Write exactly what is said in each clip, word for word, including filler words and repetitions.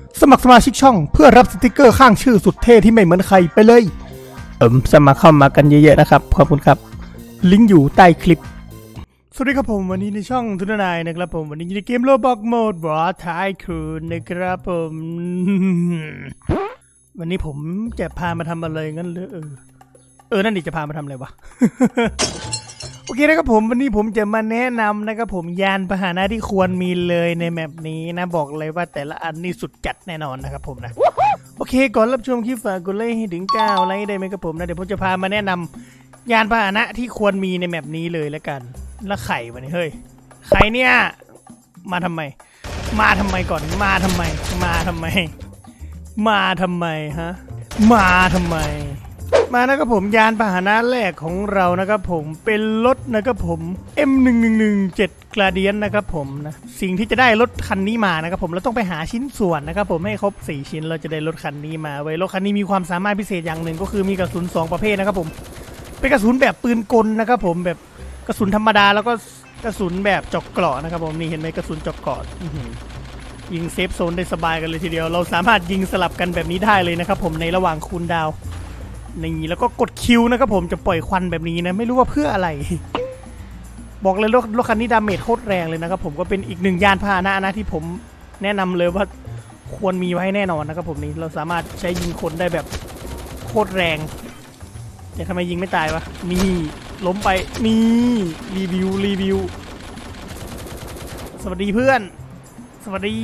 สมัครสมาชิกช่องเพื่อรับสติกเกอร์ข้างชื่อสุดเท่ที่ไม่เหมือนใครไปเลยเอิมสมัครเข้ามากันเยอะๆนะครับขอบคุณครับลิงก์อยู่ใต้คลิปสวัสดีครับผมวันนี้ในช่องทุนนายนะครับผมวันนี้อยู่ในเกมโลบอกโหมดวอร์ไทคูนนะครับผมวันนี้ผมจะพามาทำอะไรงั้นเลยเออเออนั่นดิจะพามาทำอะไรวะ โอเคนะครับผมวันนี้ผมจะมาแนะนำนะครับผมยานพาหนะที่ควรมีเลยในแมปนี้นะบอกเลยว่าแต่ละอันนี่สุดจัดแน่นอนนะครับผมนะโอเคก่อนรับชมคลิปฝากกดไลค์ให้ถึงเก้าไลค์ได้ไหมครับผมนะเดี๋ยวผมจะพามาแนะนำยานพาหนะที่ควรมีในแมปนี้เลยแล้วกันแล้วไข่วะเนี่ยเฮ้ยไข่เนี่ยมาทำไมมาทำไมก่อนมาทำไมมาทำไมมาทำไมฮะมาทำไมมานะครับผมยานพาหนะแรกของเรานะครับผมเป็นรถนะครับผม เอ็ม หนึ่ง หนึ่ง หนึ่ง เจ็ด Gradient นะครับผมนะสิ่งที่จะได้รถคันนี้มานะครับผมเราต้องไปหาชิ้นส่วนนะครับผมให้ครบสี่ชิ้นเราจะได้รถคันนี้มาไว้รถคันนี้มีความสามารถพิเศษอย่างหนึ่งก็คือมีกระสุนสองประเภทนะครับผมเป็นกระสุนแบบปืนกลนะครับผมแบบกระสุนธรรมดาแล้วก็กระสุนแบบเจาะเกราะนะครับผมนี่เห็นไหมกระสุนเจาะเกราะยิงเซฟโซนได้สบายกันเลยทีเดียวเราสามารถยิงสลับกันแบบนี้ได้เลยนะครับผมในระหว่างคูลดาวน์นี่แล้วก็กดคิวนะครับผมจะปล่อยควันแบบนี้นะไม่รู้ว่าเพื่ออะไรบอกเลยรถรถคันนี้ดาเมจโคตรแรงเลยนะครับผมก็เป็นอีกหนึ่งยานพาหนะนะที่ผมแนะนำเลยว่าควรมีไว้แน่นอนนะครับผมนี่เราสามารถใช้ยิงคนได้แบบโคตรแรงแต่ทำไมยิงไม่ตายวะนี่ล้มไปนี่รีวิวรีวิวสวัสดีเพื่อนสวัสดี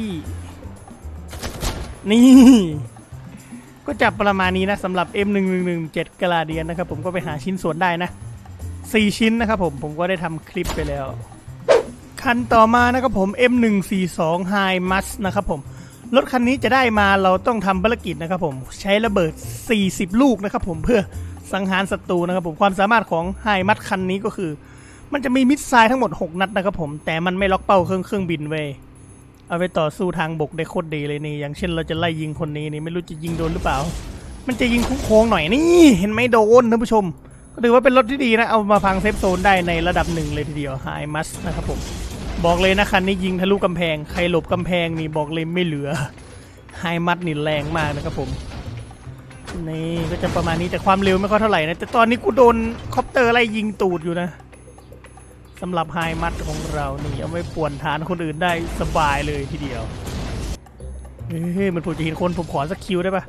นี่ก็จับประมาณนี้นะสำหรับ เอ็ม หนึ่ง หนึ่ง หนึ่ง เจ็ด Gradient นะครับผมก็ไปหาชิ้นส่วนได้นะสี่ชิ้นนะครับผมผมก็ได้ทำคลิปไปแล้วคันต่อมานะครับผม เอ็ม หนึ่ง สี่ สอง High Mus นะครับผมรถคันนี้จะได้มาเราต้องทำภารกิจนะครับผมใช้ระเบิดสี่สิบลูกนะครับผมเพื่อสังหารศัตรูนะครับผมความสามารถของ High Mus คันนี้ก็คือมันจะมีมิสไซล์ทั้งหมดหกนัดนะครับผมแต่มันไม่ล็อกเป้าเครื่องเครื่องบินเว้ยเอาไปต่อสู้ทางบกได้โคตรดีเลยนี่อย่างเช่นเราจะไล่ยิงคนนี้นี่ไม่รู้จะยิงโดนหรือเปล่ามันจะยิงโค้งๆหน่อยนี่เห็นไหมโดนท่านผู้ชมก็ถือว่าเป็นรถที่ดีนะเอามาพังเซฟโซนได้ในระดับหนึ่งเลยทีเดียว High Mus นะครับผมบอกเลยนะคันนี้ยิงทะลุกำแพงใครหลบกำแพงนี่บอกเลยไม่เหลือ High Mus นี่แรงมากนะครับผมนี่ก็จะประมาณนี้แต่ความเร็วไม่ค่อยเท่าไหร่นะแต่ตอนนี้กูโดนคอปเตอร์ไล่ยิงตูดอยู่นะสำหรับ High Mus ของเรานี่เอาไว้ป่วนฐานคนอื่นได้สบายเลยทีเดียวเฮ้ยมันผมจะเห็นคนผมขอสักคิวได้ปะ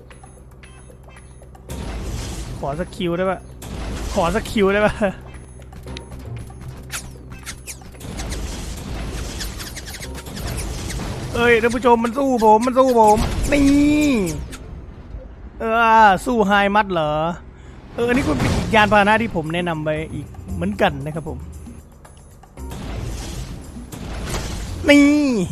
ขอสักคิวได้ปะขอสักคิวได้ปะเอ้ยท่านผู้ชมมันสู้ผมมันสู้ผมนี่เออสู้ High Mus เหรอเอออันนี้ก็เป็นอีกยานพาหนะที่ผมแนะนำไปอีกเหมือนกันนะครับผมนี่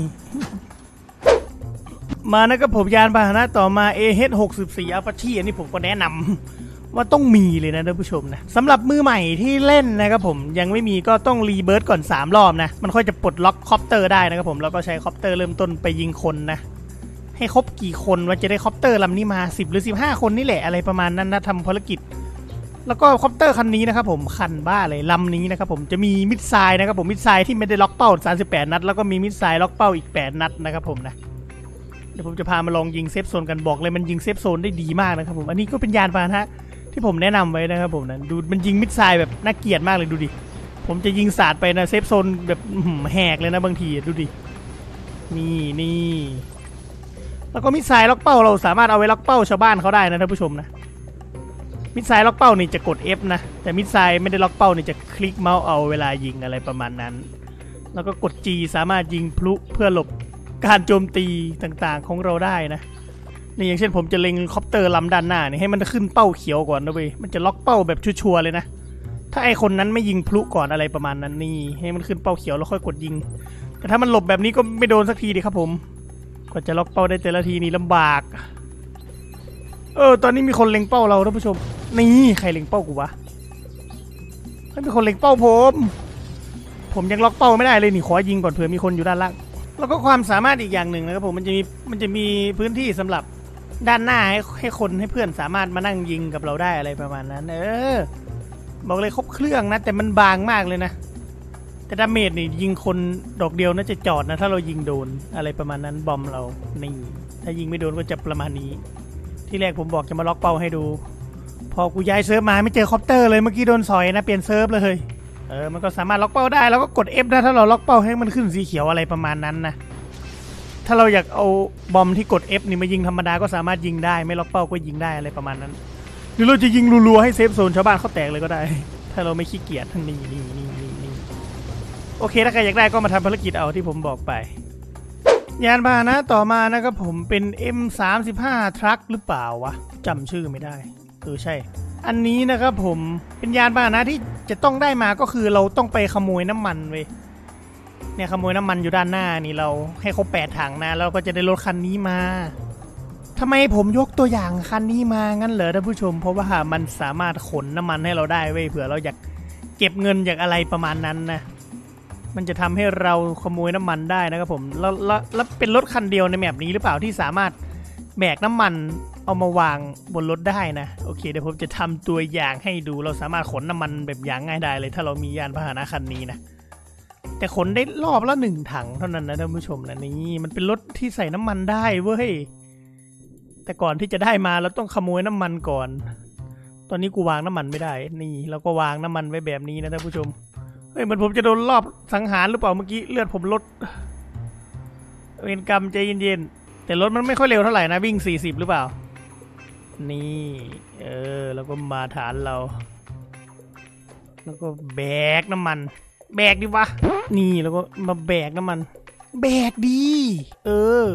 มานะครับผมยานพาหนะต่อมา เอ เอช หกสิบสี่ Apache อันนี้ผมก็แนะนำว่าต้องมีเลยนะท่านผู้ชมนะสำหรับมือใหม่ที่เล่นนะครับผมยังไม่มีก็ต้องรีเบิร์ตก่อนสามรอบนะมันค่อยจะปลดล็อกคอปเตอร์ได้นะครับผมแล้วก็ใช้คอปเตอร์เริ่มต้นไปยิงคนนะให้ครบกี่คนว่าจะได้คอปเตอร์ลำนี้มาสิบหรือสิบห้าคนนี่แหละอะไรประมาณนั้นนะทำภารกิจแล้วก็คอปเตอร์คันนี้นะครับผมคันบ้าเลยลำนี้นะครับผมจะมีมิสไซล์นะครับผมมิสไซล์ที่ไม่ได้ล็อกเป้าสามสิบแปดนัดแล้วก็มีมิสไซล์ล็อกเป้าอีกแปดนัดนะครับผมนะเดี๋ยวผมจะพามาลองยิงเซฟโซนกันบอกเลยมันยิงเซฟโซนได้ดีมากนะครับผมอันนี้ก็เป็นยานพาหนะที่ผมแนะนำไว้นะครับผมนะดูมันยิงมิสไซล์แบบน่าเกลียดมากเลยดูดิผมจะยิงสาดไปนะเซฟโซนแบบแหกเลยนะบางทีดูดินี่นี่แล้วก็มิสไซล์ล็อกเป้าเราสามารถเอาไว้ล็อกเป้าชาวบ้านเขาได้นะท่านผู้ชมนะมิสไซล์ล็อกเป้านี่จะกด F นะแต่มิสไซล์ไม่ได้ล็อกเป้านี่จะคลิกเมาส์เอาเวลายิงอะไรประมาณนั้นแล้วก็กด G สามารถยิงพลุเพื่อหลบการโจมตีต่างๆของเราได้นะนี่อย่างเช่นผมจะเล็งคอปเตอร์ลำด้านหน้านี่ให้มันขึ้นเป้าเขียวก่อนนะเว้ยมันจะล็อกเป้าแบบชัวร์ๆเลยนะถ้าไอคนนั้นไม่ยิงพลุก่อนอะไรประมาณนั้นนี่ให้มันขึ้นเป้าเขียวแล้วค่อยกดยิงแต่ถ้ามันหลบแบบนี้ก็ไม่โดนสักทีดิครับผมกว่าจะล็อกเป้าได้แต่ละทีนี่ลำบากเออตอนนี้มีคนเล็งเป้าเราท่านผู้ชมนี่ใครเล็งเป้ากูวะไม่มีคนเล็งเป้าผมผมยังล็อกเป้าไม่ได้เลยนี่ขอยิงก่อนเผื่อมีคนอยู่ด้านล่างแล้วก็ความสามารถอีกอย่างหนึ่งนะครับผมมันจะมีมันจะมีพื้นที่สำหรับด้านหน้าให้ให้คนให้เพื่อนสามารถมานั่งยิงกับเราได้อะไรประมาณนั้นเออบอกเลยครบเครื่องนะแต่มันบางมากเลยนะแต่ดาเมจนี่ยิงคนดอกเดียวน่าจะจอดนะถ้าเรายิงโดนอะไรประมาณนั้นบอมเรานี่ถ้ายิงไม่โดนก็จะประมาณนี้ที่แรกผมบอกจะมาล็อกเป้าให้ดูพอกูย้ายเซิร์ฟมาไม่เจอคอปเตอร์เลยเมื่อกี้โดนสอยนะเปลี่ยนเซิร์ฟเลยเออมันก็สามารถล็อกเป้าได้แล้วก็กด F นะถ้าเราล็อกเป้าให้มันขึ้นสีเขียวอะไรประมาณนั้นนะถ้าเราอยากเอาบอมที่กด F นี่มายิงธรรมดาก็สามารถยิงได้ไม่ล็อกเป้าก็ยิงได้อะไรประมาณนั้นหรือเราจะยิงรัวๆให้เซฟโซนชาวบ้านเขาแตกเลยก็ได้ถ้าเราไม่ขี้เกียจนี่นี่นี่นี่นี่โอเคถ้าใครอยากได้ก็มาทำภารกิจเอาที่ผมบอกไปยานพาหนะต่อมานะครับผมเป็น เอ็ม สามสิบห้า ทรัคหรือเปล่าวะจำชื่อไม่ได้เออใช่อันนี้นะครับผมเป็นยานพาหนะที่จะต้องได้มาก็คือเราต้องไปขโมยน้ำมันเว้ยเนี่ยขโมยน้ำมันอยู่ด้านหน้านี่เราให้เขาแปดถังนะแล้วก็จะได้รถคันนี้มาทำไมผมยกตัวอย่างคันนี้มางั้นเหรอท่านผู้ชมเพราะว่ามันสามารถขนน้ำมันให้เราได้เว้ยเผื่อเราอยากเก็บเงินอยากอะไรประมาณนั้นนะมันจะทำให้เราขโมยน้ำมันได้นะครับผมแล้วแล้วแล้วเป็นรถคันเดียวในแมปนี้หรือเปล่าที่สามารถแบกน้ำมันเอามาวางบนรถได้นะโอเคเดี๋ยวผมจะทำตัวอย่างให้ดูเราสามารถขนน้ำมันแบบอย่างง่ายดายเลยถ้าเรามียานพาหนะคันนี้นะแต่ขนได้รอบละหนึ่งถังเท่านั้นนะท่านผู้ชมนะนี่มันเป็นรถที่ใส่น้ำมันได้เว้ยแต่ก่อนที่จะได้มาเราต้องขโมยน้ำมันก่อนตอนนี้กูวางน้ำมันไม่ได้นี่เราก็วางน้ำมันไว้แบบนี้นะท่านผู้ชมเฮ้ยมันผมจะโดนรอบสังหารหรือเปล่าเมื่อกี้เลือดผมลดเวรกรรมใจเย็นๆแต่รถมันไม่ค่อยเร็วเท่าไหร่นะวิ่งสี่สิบหรือเปล่านี่เออแล้วก็มาฐานเราแล้วก็แบกน้ำมันแบกดิวะนี่แล้วก็มาแบกน้ำมันแบกดีเออ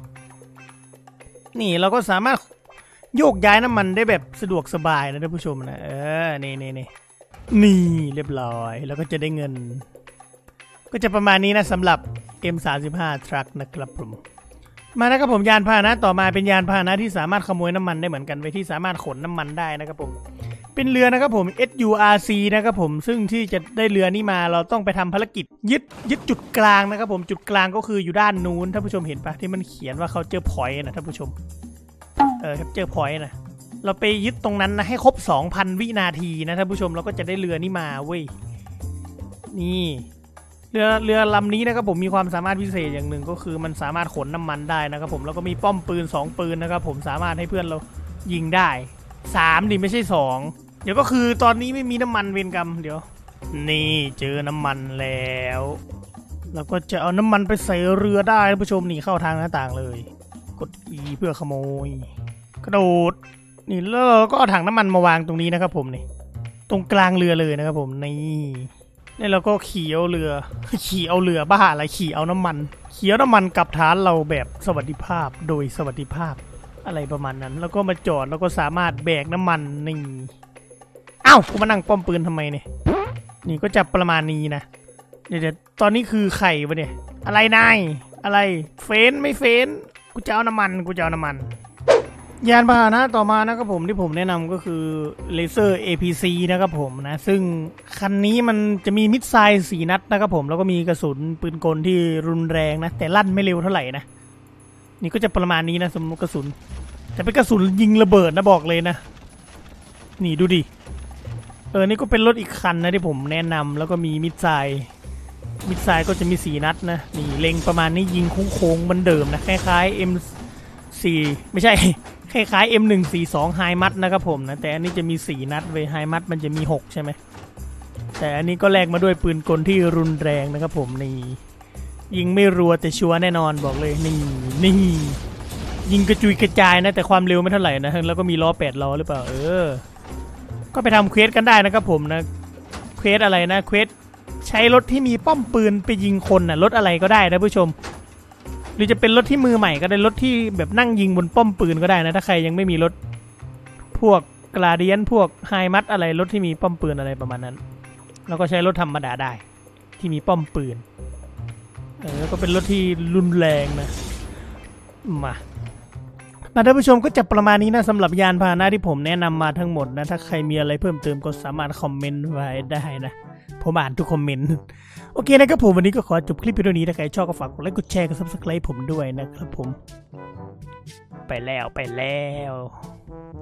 นี่เราก็สามารถโยกย้ายน้ำมันได้แบบสะดวกสบายนะท่านผู้ชมนะเออนี่นี่นี่นี่เรียบร้อยแล้วก็จะได้เงินก็จะประมาณนี้นะสำหรับ เอ็ม สามสิบห้า ทรัคนะครับผมมานะครับผมยานพาหนะต่อมาเป็นยานพาหนะที่สามารถขโมยน้ำมันได้เหมือนกันไว้ที่สามารถขนน้ำมันได้นะครับผมเป็นเรือนะครับผม เอส ยู อาร์ ซี นะครับผมซึ่งที่จะได้เรือนี้มาเราต้องไปทำภารกิจยึดยึดจุดกลางนะครับผมจุดกลางก็คืออยู่ด้านนู้นท่านผู้ชมเห็นปะที่มันเขียนว่าเขาเจอพอยต์นะท่านผู้ชมเออครับเจอพอยต์นะเราไปยึดตรงนั้นนะให้ครบ สองพัน วินาทีนะท่านผู้ชมเราก็จะได้เรือนี้มาเว้ยนี่เรือเรือลำนี้นะครับผมมีความสามารถพิเศษอย่างหนึ่งก็คือมันสามารถขนน้ำมันได้นะครับผมแล้วก็มีป้อมปืนสองปืนนะครับผมสามารถให้เพื่อนเรายิงได้สามดิไม่ใช่สองเดี๋ยวก็คือตอนนี้ไม่มีน้ำมันเวรกรรมเดี๋ยวนี่เจอน้ำมันแล้วเราก็จะเอาน้ำมันไปใส่เรือได้ท่านผู้ชมนี่เข้าทางหน้าต่างเลยกด E เพื่อขโมยกระโดดนี่แล้วเราก็เอาถังน้ำมันมาวางตรงนี้นะครับผมนี่ตรงกลางเรือเลยนะครับผมนี่นี่เราก็ขี่เอาเรือขี่เอาเรือบ้าอะไรขี่เอาน้ำมันขี่เอาน้ำมันกลับฐานเราแบบสวัสดิภาพโดยสวัสดิภาพอะไรประมาณนั้นแล้วก็มาจอดแล้วก็สามารถแบกน้ำมันนี่อ้าวกูมานั่งป้อมปืนทำไมเนี่ยนี่ก็จะประมาณนี้นะเดี๋ยวตอนนี้คือไข่ปะเนี่ยอะไรนายอะไรเฟ้นไม่เฟ้นกูจะเอาน้ำมันกูจะเอาน้ำมันยานพาหนะต่อมานะครับผมที่ผมแนะนำก็คือเลเซอร์ เอ พี ซี นะครับผมนะซึ่งคันนี้มันจะมีมิดไซด์สี่นัดนะครับผมแล้วก็มีกระสุนปืนกลที่รุนแรงนะแต่ลั่นไม่เร็วเท่าไหร่นะนี่ก็จะประมาณนี้นะสมมติกระสุนแต่เป็นกระสุนยิงระเบิดนะบอกเลยนะนี่ดูดิเออนี่ก็เป็นรถอีกคันนะที่ผมแนะนำแล้วก็มีมิดไซด์มิดไซด์ก็จะมีสี่นัดนะนี่เล็งประมาณนี้ยิงโค้งๆเหมือนเดิมนะคล้ายๆ เอ็ม สี่ ไม่ใช่คล้ายๆ เอ็ม หนึ่ง สี่ สอง ไฮมัดนะครับผมนะแต่อันนี้จะมีสี่นัดเว้ยไฮมัดมันจะมีหกใช่ไหมแต่อันนี้ก็แลกมาด้วยปืนกลที่รุนแรงนะครับผมนี่ยิงไม่รัวแต่ชัวร์แน่นอนบอกเลยนี่นี่ยิงกระจุยกระจายนะแต่ความเร็วไม่เท่าไหร่นะแล้วก็มีล้อแปดล้อหรือเปล่าเออก็ไปทำเควสกันได้นะครับผมนะเควสอะไรนะเควสใช้รถที่มีป้อมปืนไปยิงคนนะรถอะไรก็ได้นะผู้ชมหรือจะเป็นรถที่มือใหม่ก็ได้รถที่แบบนั่งยิงบนป้อมปืนก็ได้นะถ้าใครยังไม่มีรถพวกกลาเดียนพวกไฮมัดอะไรรถที่มีป้อมปืนอะไรประมาณนั้นแล้วก็ใช้รถธรรมดาได้ที่มีป้อมปืนเออแล้วก็เป็นรถที่รุนแรงนะมามาท่านผู้ชมก็จะประมาณนี้นะสำหรับยานพาหนะที่ผมแนะนำมาทั้งหมดนะถ้าใครมีอะไรเพิ่มเติมก็สามารถคอมเมนต์ไว้ได้นะผมอ่านทุกคอมเมนต์โอเคนะครับผมวันนี้ก็ขอจบคลิปเพียงเท่านี้ถ้าใครชอบก็ฝากกดไลค์กดแชร์กดซับสไครป์ผมด้วยนะครับผมไปแล้วไปแล้ว